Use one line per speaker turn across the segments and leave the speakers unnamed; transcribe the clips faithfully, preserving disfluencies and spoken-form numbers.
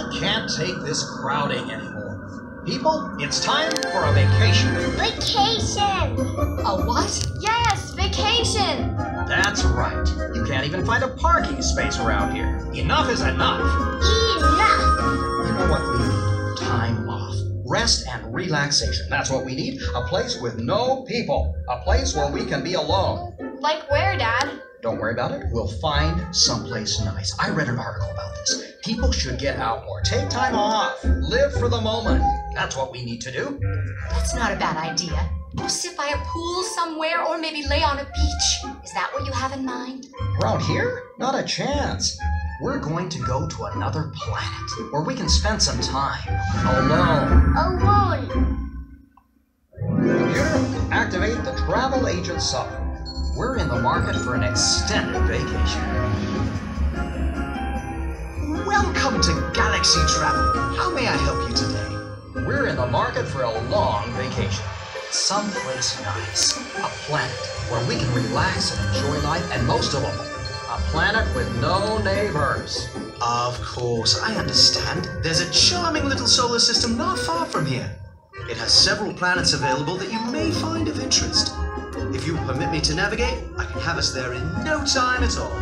can't take this crowding anymore. People, it's time for a vacation.
Vacation!
A what?
Yes, vacation!
That's right. You can't even find a parking space around here. Enough is enough.
Enough!
You know what we need? Time off. Rest and relaxation. That's what we need. A place with no people. A place where we can be alone.
Like where, Dad?
Don't worry about it. We'll find someplace nice. I read an article about this. People should get out more. Take time off. Live for the moment. That's what we need to do.
That's not a bad idea. Go sit by a pool somewhere or maybe lay on a beach. Is that what you have in mind?
Around here? Not a chance. We're going to go to another planet where we can spend some time alone.
Alone.
Computer, activate the travel agent software. We're in the market for an extended vacation.
Welcome to Galaxy Travel. How may I help you today?
We're in the market for a long vacation. Someplace nice. A planet where we can relax and enjoy life, and most of all, a planet with no neighbors.
Of course, I understand. There's a charming little solar system not far from here. It has several planets available that you may find of interest. If you will permit me to navigate, I can have us there in no time at all.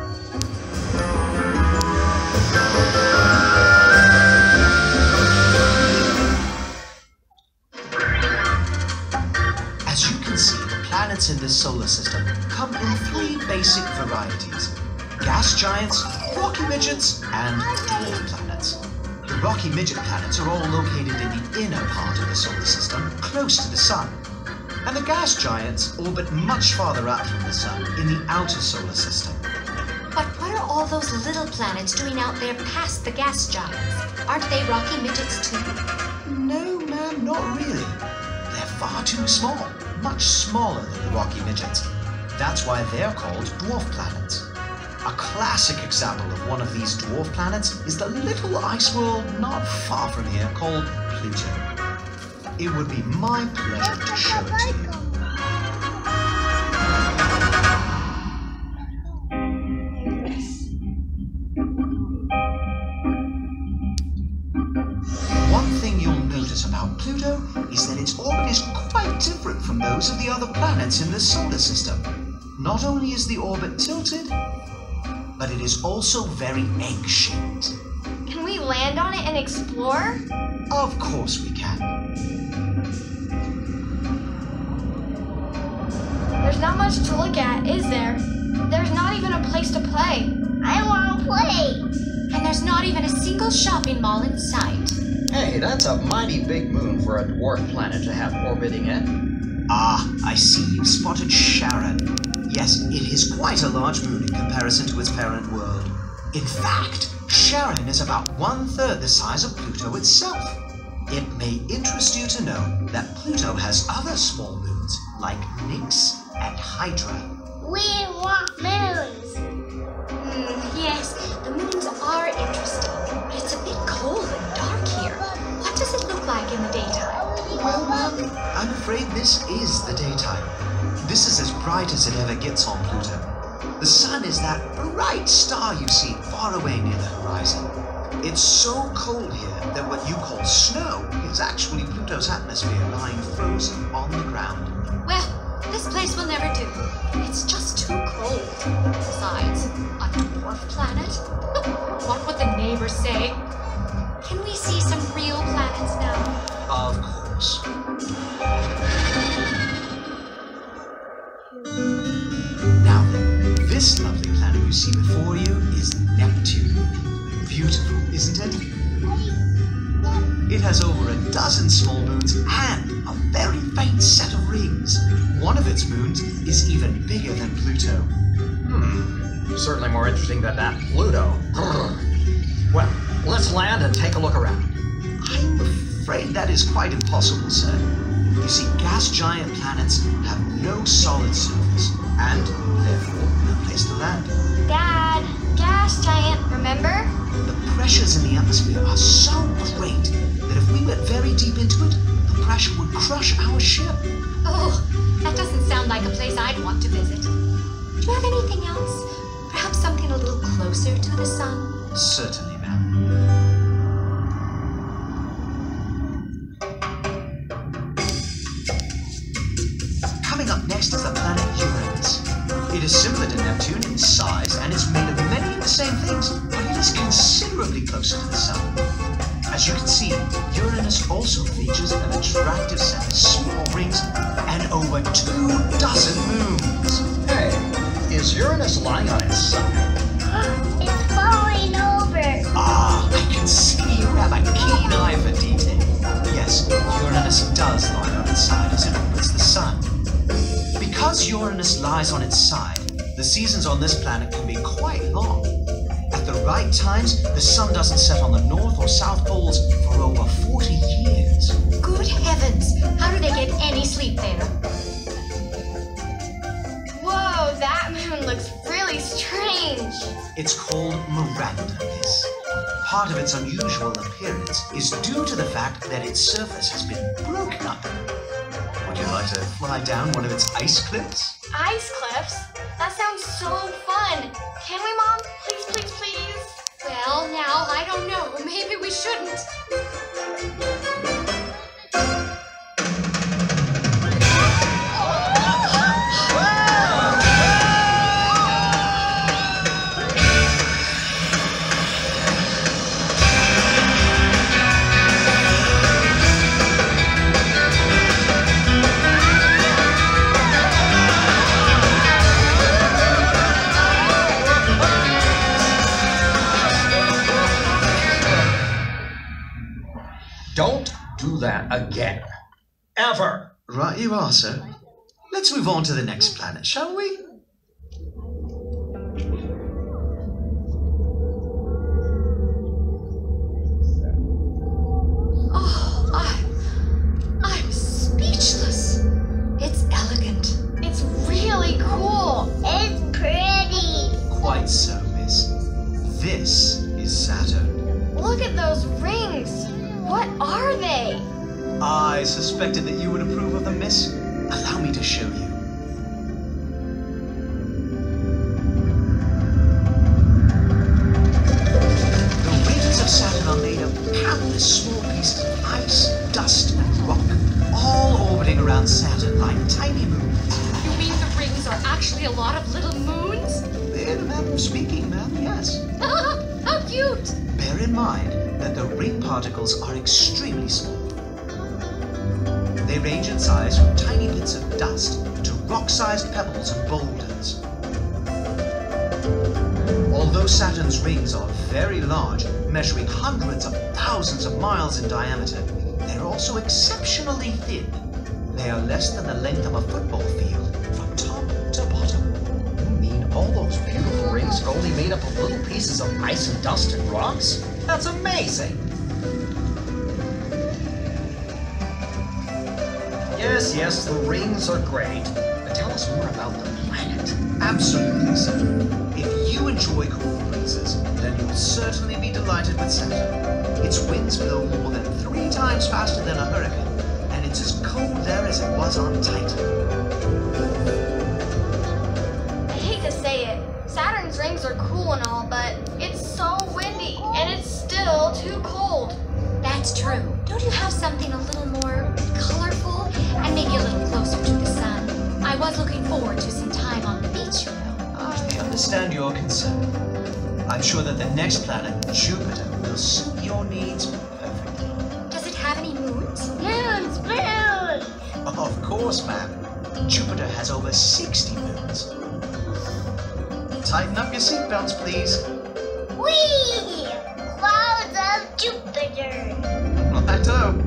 As you can see, the planets in this solar system come in three basic varieties: gas giants, rocky midgets, and dwarf planets. The rocky midget planets are all located in the inner part of the solar system, close to the sun. And the gas giants orbit much farther out from the sun in the outer solar system.
But what are all those little planets doing out there past the gas giants? Aren't they rocky midgets too?
No, ma'am, not really. They're far too small, much smaller than the rocky midgets. That's why they're called dwarf planets. A classic example of one of these dwarf planets is the little ice world not far from here called Pluto. It would be my pleasure to show it to you. One thing you'll notice about Pluto is that its orbit is quite different from those of the other planets in the solar system. Not only is the orbit tilted, but it is also very egg-shaped.
Can we land on it and explore?
Of course we can.
There's not much to look at, is there? There's not even a place to play. I want to play.
And there's not even a single shopping mall in sight.
Hey, that's a mighty big moon for a dwarf planet to have orbiting it.
Ah, I see you've spotted Charon. Yes, it is quite a large moon in comparison to its parent world. In fact, Charon is about one-third the size of Pluto itself. It may interest you to know that Pluto has other small moons, like Nix and Hydra.
We want moons.
Mm, yes, the moons are interesting, but it's a bit cold and dark here. What does it look like in the daytime?
Well, ma'am, I'm afraid this is the daytime. This is as bright as it ever gets on Pluto. The sun is that bright star you see far away near the horizon. It's so cold here that what you call snow is actually Pluto's atmosphere lying frozen on the ground.
Well, this place will never do. It's just too cold. Besides, a dwarf planet? What would the neighbors say? Can we see some real planets now?
Of course. Now then, this lovely planet you see before you is Neptune. Beautiful, isn't it? It has over a dozen small moons and a very faint set of rings. One of its moons is even bigger than Pluto.
Hmm, certainly more interesting than that Pluto. Well, let's land and take a look around.
I'm afraid that is quite impossible, sir. You see, gas giant planets have no solid surface, and therefore no place to land.
Dad, gas giant, remember?
The pressures in the atmosphere are so great that if we went very deep into it, the pressure would crush our ship.
Oh, that doesn't sound like a place I'd want to visit. Do you have anything else? Perhaps something a little closer to the sun?
Certainly, ma'am. considerably closer to the Sun. As you can see, Uranus also features an attractive set of small rings and over two dozen moons.
Hey, is Uranus lying on its side?
It's falling over.
Ah, I can see you have a keen eye for detail. Yes, Uranus does lie on its side as it orbits the Sun. Because Uranus lies on its side, the seasons on this planet can be quite long. At the right times, the Sun doesn't set on the North or South Poles for over forty years.
Good heavens! How do they get any sleep there?
Whoa, that moon looks really strange.
It's called Miranda, miss. Part of its unusual appearance is due to the fact that its surface has been broken up. Would you like to fly down one of its ice cliffs?
Ice cliffs? That sounds so fun. Can we, Mom? Please, please, please.
Well, now, I don't know. Maybe we shouldn't.
Don't do that again. Ever.
Right you are, sir. Let's move on to the next planet, shall we?
Oh, I... I'm speechless. It's elegant.
It's really cool. It's pretty.
Quite so, miss. This is Saturn.
Look at those rings. What are they?
I suspected that you would approve of them, miss. Allow me to show you. The rings of Saturn are made of countless small pieces of ice, dust, and rock, all orbiting around Saturn like tiny moons.
You mean the rings are actually a lot of little moons?
In a manner of speaking, ma'am, yes.
How cute!
Bear in mind that the ring particles are extremely small. They range in size from tiny bits of dust to rock-sized pebbles and boulders. Although Saturn's rings are very large, measuring hundreds of thousands of miles in diameter, they're also exceptionally thin. They are less than the length of a football field from top to bottom.
You mean all those beautiful rings are only made up of little pieces of ice and dust and rocks? That's amazing! Yes, yes, the rings are great. But tell us more about the planet.
Absolutely, sir. If you enjoy cool breezes, then you'll certainly be delighted with Saturn. Its winds blow more than three times faster than a hurricane, and it's as cold there as it was on Titan.
I hate to say it. Saturn's rings are cool and all, but it's so windy, and it's still too cold.
That's true. Don't you have something a little more colorful and maybe a little closer to the sun? I was looking forward to some time on the beach, you know.
I understand your concern. I'm sure that the next planet, Jupiter, will suit your needs perfectly.
Does it have any moons?
Moons, moons!
Of course, ma'am. Jupiter has over sixty moons. Tighten up your seatbelts, please.
Whee! Clouds of Jupiter.
Righto.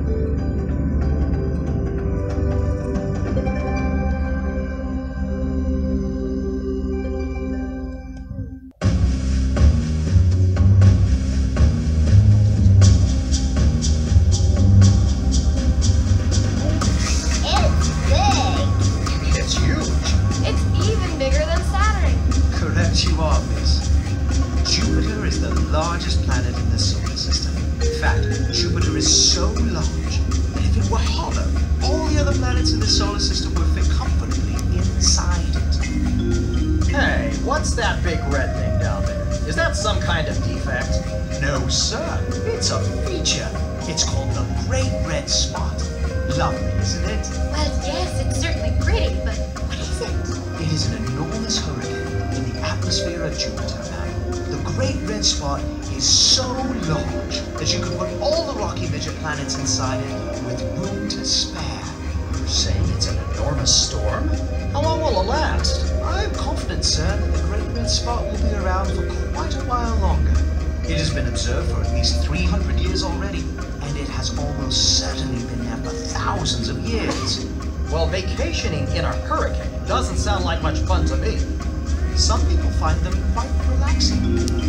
It's big.
It's huge.
It's even bigger than Saturn.
Correct you are, miss. Jupiter is the largest planet in the solar system. In fact, Jupiter is so large that if it were hollow, all the other planets in the solar system would fit comfortably inside it.
Hey, what's that big red thing down there? Is that some kind of defect?
No, sir. It's a feature. It's called the Great Red Spot. Lovely, isn't it?
Well, yes, it's certainly pretty, but what is it?
It is an enormous hurricane in the atmosphere of Jupiter, ma'am. The Great Red Spot is so large that you could put all the rocky midget planets inside it with room to spare.
You're saying it's an enormous storm? How long will it last?
I'm confident, sir, that the Great Red Spot will be around for quite a while longer. It has been observed for at least three hundred years already, and it has almost certainly been there for thousands of years.
Well, vacationing in a hurricane doesn't sound like much fun to me.
Some people find them quite relaxing.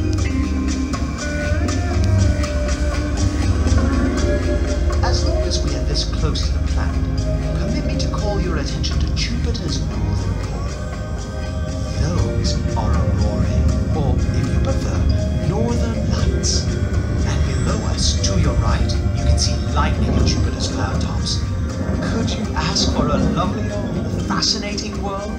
As long as we are this close to the planet, permit me to call your attention to Jupiter's northern pole. Those are aurorae, or if you prefer, northern lights. And below us, to your right, you can see lightning in Jupiter's cloud tops. Could you ask for a lovelier, more fascinating world?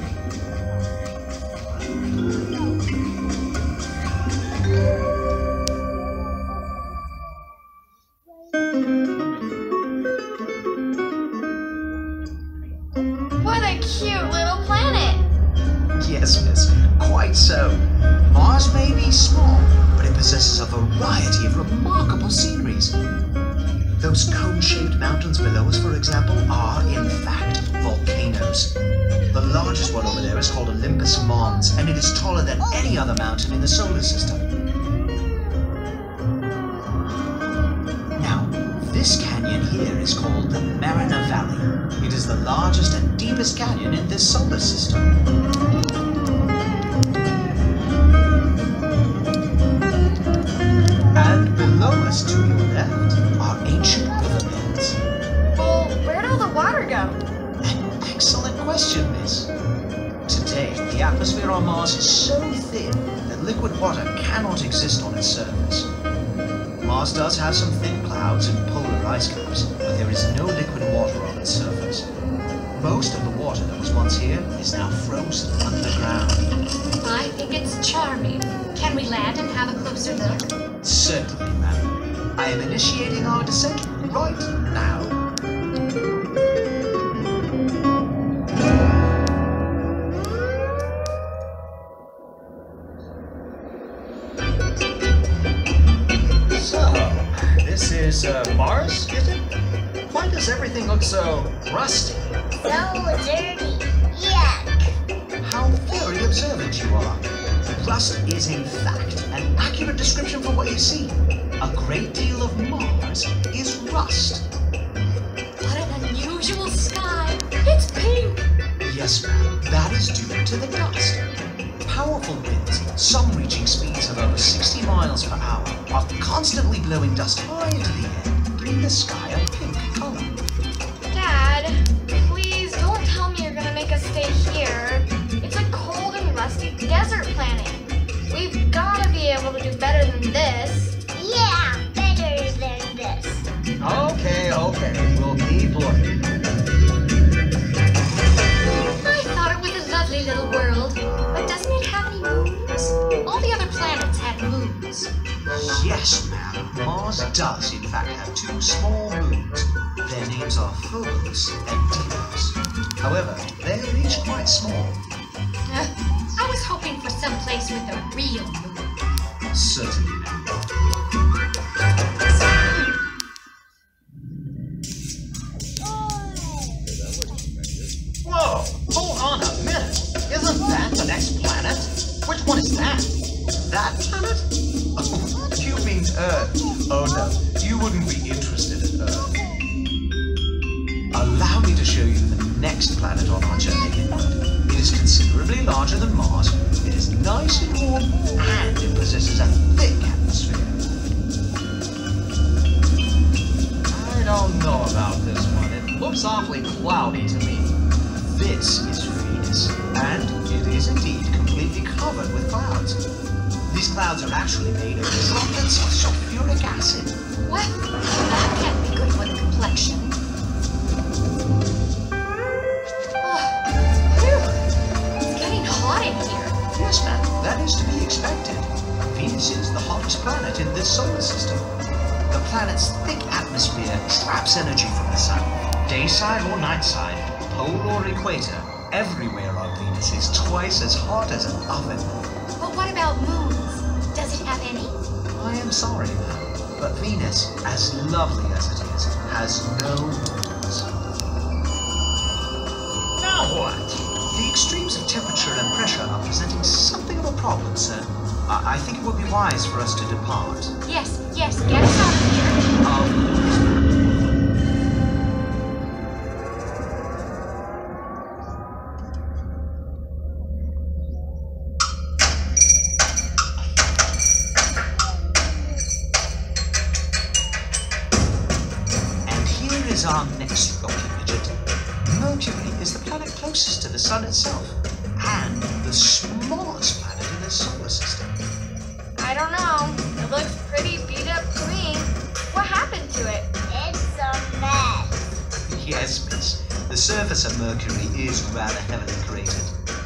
What a cute little planet!
Yes, miss, quite so. Mars may be small, but it possesses a variety of remarkable sceneries. Those cone-shaped mountains below us, for example, are, in fact, volcanoes. The largest one over there is called Olympus Mons, and it is taller than any other mountain in the solar system. Now, this canyon here is called the Mariner Valley. It is the largest and deepest canyon in this solar system. And below us, to your left, are ancient riverbeds.
Well, where'd all the water go?
An excellent question, miss. Today, the atmosphere on Mars is so thin that liquid water cannot exist on its surface. Mars does have some thin clouds and polar ice caps, but there is no liquid water on its surface. Most of the water that was once here is now frozen underground.
I think it's charming. Can we land and have a closer look?
Certainly, ma'am. I am initiating our descent right now.
So, this is uh, Mars, is it? Why does everything look so rusty?
So dirty. Yuck.
How very observant you are. Rust is, in fact, an accurate description for what you see. A great deal of Mars is rust.
What an unusual sky. It's pink.
Yes, ma'am, that is due to the dust. Powerful winds, some reaching speeds of over sixty miles per hour, are constantly blowing dust high into the air, giving the sky a pink color.
Dad, please don't tell me you're gonna make us stay here. It's a cold and rusty desert planet. We've gotta be able to do better than this. Yeah, better than this.
Okay, okay, we'll keep looking.
I thought it was a lovely little world. But doesn't it have any moons? All the other planets had moons.
Yes, ma'am, Mars does, in fact, have two small moons. Their names are Phobos and Deimos. However, they're each quite small.
Uh, I was hoping for some place with a real moon.
Certainly, ma'am.
Whoa, hold on a minute. Isn't that the next planet? Which one is that?
That planet? Oh, you mean Earth. Oh no, you wouldn't be interested in Earth. Allow me to show you the next planet on our journey inward. It is considerably larger than Mars, it is nice and warm, and it possesses a thick atmosphere.
I don't know about this one. It looks awfully cloudy to me.
This is Venus, and it is indeed completely covered with clouds. These clouds are actually made of droplets of sulfuric acid.
Well, that can't be good for the complexion. Oh, phew. It's getting hot in here.
Yes, ma'am, that is to be expected. Venus is the hottest planet in this solar system. The planet's thick atmosphere traps energy from the sun. Day side or night side, pole or equator, everywhere on Venus is twice as hot as an oven.
But what about moons? Does it have any?
I am sorry, ma'am. But Venus, as lovely as it is, has no moons.
Now what?
The extremes of temperature and pressure are presenting something of a problem, sir. I, I think it would be wise for us to depart.
Yes, yes, get us out of here.
Um, is our next rocky midget. Mercury is the planet closest to the Sun itself, and the smallest planet in the solar system.
I don't know. It looks pretty beat up to me. What happened to it? It's a mess.
Yes, miss. The surface of Mercury is rather heavily cratered.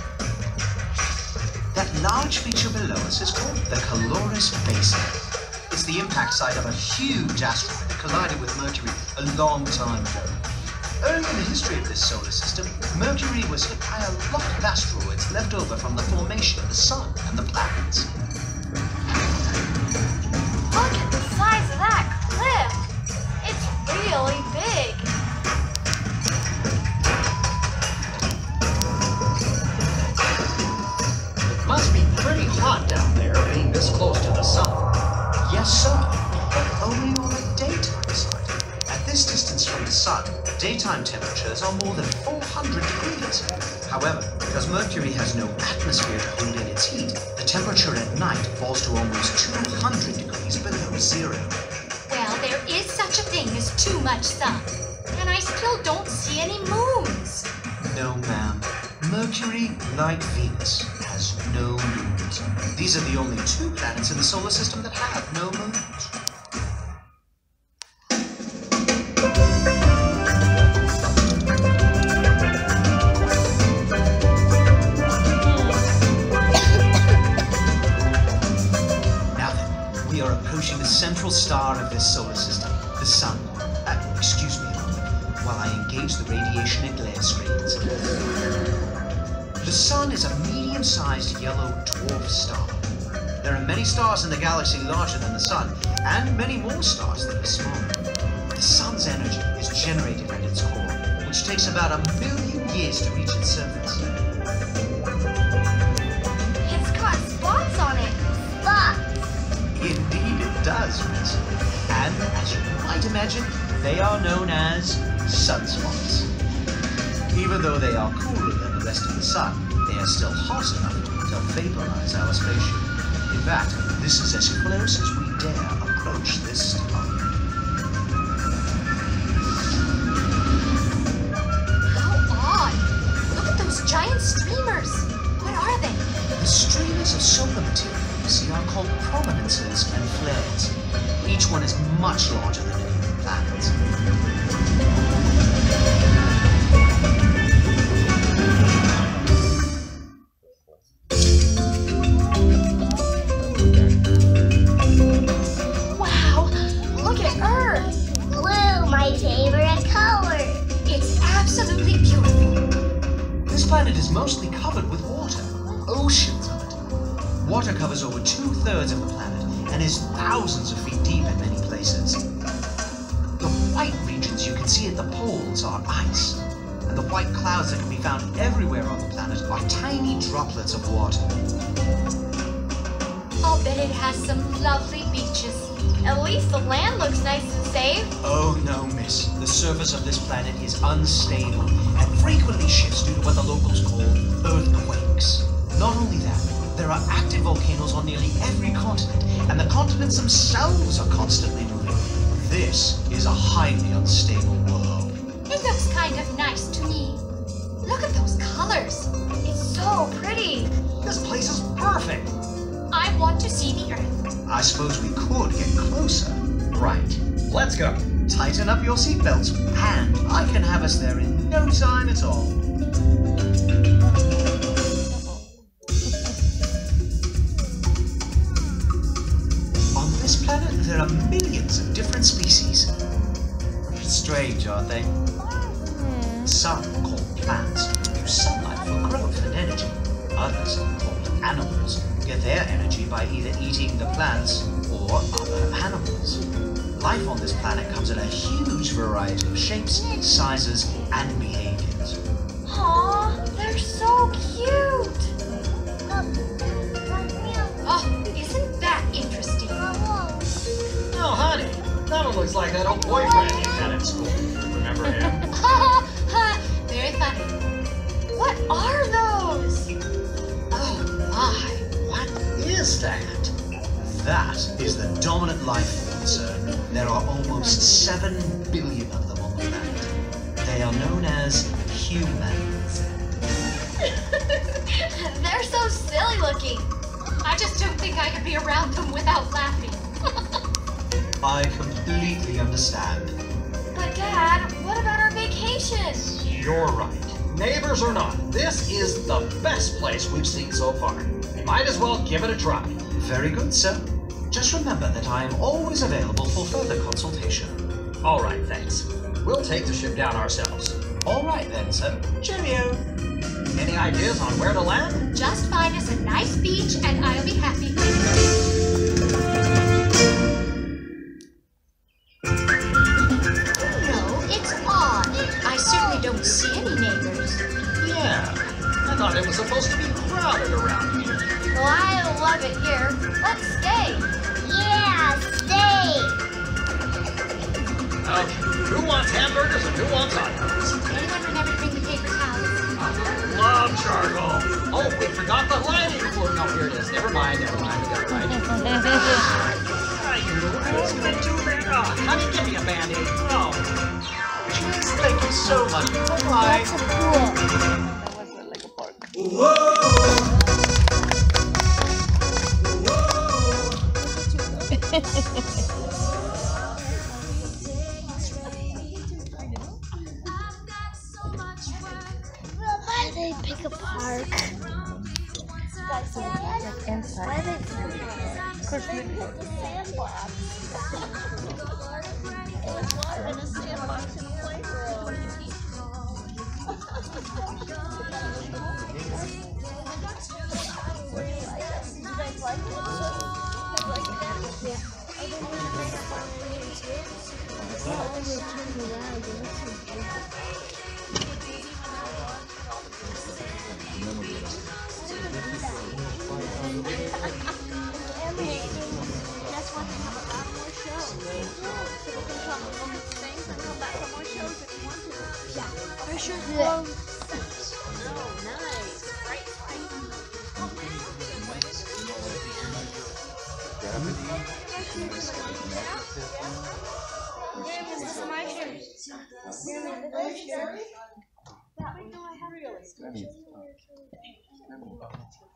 That large feature below us is called the Caloris Basin. It's the impact site of a huge asteroid that collided with Mercury a long time ago. Early in the history of this solar system, Mercury was hit by a lot of asteroids left over from the formation of the Sun and the planets.
Look at the size of that cliff. It's really big.
It must be pretty hot down there, being this close to the Sun.
Yes, sir, but only on the daytime side. At this distance from the Sun, daytime temperatures are more than four hundred degrees. However, because Mercury has no atmosphere to hold in its heat, the temperature at night falls to almost two hundred degrees below zero.
Well, there is such a thing as too much sun. And I still don't see any moons.
No, ma'am. Mercury, like Venus, has no moons. These are the only two planets in the solar system that have no moons. Now then, we are approaching the central star of this solar system, the Sun. Uh, excuse me a moment, while I engage the radiation and glare screens. The Sun is a medium-sized yellow dwarf star. There are many stars in the galaxy larger than the Sun, and many more stars that are smaller. The Sun's energy is generated at its core, which takes about a million years to reach its surface.
It's got spots on it. Spots.
Indeed it does, miss. And, as you might imagine, they are known as sunspots. Even though they are cooler than the rest of the Sun, they are still hot enough to vaporize our spaceship. In fact, this is as close as we dare approach this star.
How odd. Look at those giant streamers. What are they?
The streamers of solar material, you see, are called prominences and flares. Each one is much larger than any of the planets.
Wow, look at Earth. Blue, my favorite color.
It's absolutely beautiful.
This planet is mostly covered with water, oceans of it. Water covers over two-thirds of the planet and is thousands of feet deep in many places. The white regions you can see at the poles are ice, and the white clouds that can be found everywhere on the planet are tiny droplets of water.
I'll bet it has some lovely beaches.
At least the land looks nice and safe.
Oh no, miss. The surface of this planet is unstable and frequently shifts due to what the locals call earthquakes. Not only that, there are active volcanoes on nearly every continent, and the continents themselves are constantly moving. This is a highly unstable world.
It looks kind of nice to me. Look at those colors.
It's so pretty.
This place is perfect.
I want to see the Earth.
I suppose we could get closer.
Right. Let's go.
Tighten up your seatbelts, and I can have us there in no time at all. On this planet, there are millions of different species. Strange, aren't they? Some, called plants, use sunlight for growth and energy. Others, called animals, get their energy by either eating the plants or other animals. Life on this planet comes in a huge variety of shapes, sizes, and behaviors.
Aw, they're so cute.
Oh, isn't that interesting?
Oh, honey, that one looks like that old boyfriend you had at school. Remember him?
Very funny.
What are those?
Oh my.
What is that?
That is the dominant life form, sir. There are almost seven billion of them on the planet. They are known as humans.
They're so silly looking.
I just don't think I could be around them without laughing.
I completely understand.
But Dad, what about our vacation?
You're right. Neighbors or not, this is the best place we've seen so far. We might as well give it a try.
Very good, sir. Just remember that I am always available for further consultation.
All right, thanks. We'll take the ship down ourselves.
All right then, sir. Cheerio.
Any ideas on where to land?
Just find us a nice beach and I'll be happy. No, it's odd. I certainly don't see any neighbors.
Yeah, I thought it was supposed to be crowded around here.
Well, I love it here. Let's stay. Yeah, stay.
Okay, who wants hamburgers and who wants hot dogs?
Anyone remember to bring the paper towels?
I love charcoal. Oh, we forgot the lighting cord. No, here it is. Never mind, never mind. We got lighting. Ah, you who's gonna do that? Oh, honey, give me a Band-Aid. Oh.
Thank you so much. Bye-bye.
That was a Lego park.
Why did they pick a park?
Like inside.
Why did they pick a park?
Of course, maybe.
A sandbox. And a sandbox and a playground. You guys like it? You like that? Yeah. Oh, they turn around. Emmy, guess what? They have a lot more shows. So we can come and look at things and come back for more shows if you want to. Yeah, for sure. Oh, nice. Right, This is my shirt. Yeah, we know I have really.